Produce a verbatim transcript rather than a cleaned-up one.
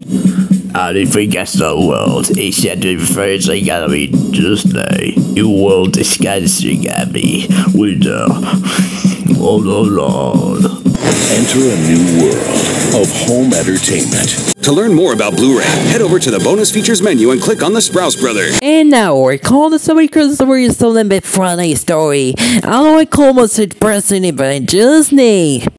Anything gets the world, except the first thing gotta be Disney. You will disgusting at me with the oh no Lord. Enter a new world of home entertainment. To learn more about Blu-ray, head over to the bonus features menu and click on the Sprouse Brothers. And now we call the story because the story is a little bit funny story. I don't like almost depressing it, but Disney.